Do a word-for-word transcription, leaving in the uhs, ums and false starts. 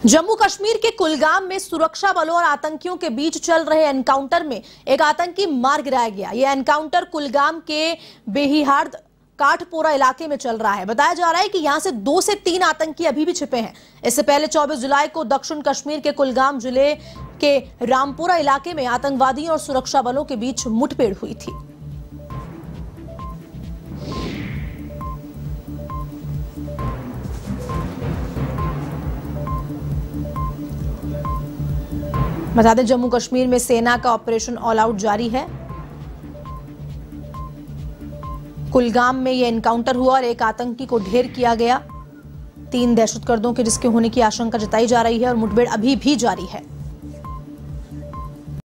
जम्मू कश्मीर के कुलगाम में सुरक्षा बलों और आतंकियों के बीच चल रहे एनकाउंटर में एक आतंकी मार गिराया गया। यह एनकाउंटर कुलगाम के बेहिहार्द काठपोरा इलाके में चल रहा है। बताया जा रहा है कि यहां से दो से तीन आतंकी अभी भी छिपे हैं। इससे पहले चौबीस जुलाई को दक्षिण कश्मीर के कुलगाम जिले के रामपुरा इलाके में आतंकवादियों और सुरक्षा बलों के बीच मुठभेड़ हुई थी। बता दें, जम्मू कश्मीर में सेना का ऑपरेशन ऑल आउट जारी है। कुलगाम में यह एनकाउंटर हुआ और एक आतंकी को ढेर किया गया। तीन दहशतगर्दों के जिसके होने की आशंका जताई जा रही है और मुठभेड़ अभी भी जारी है।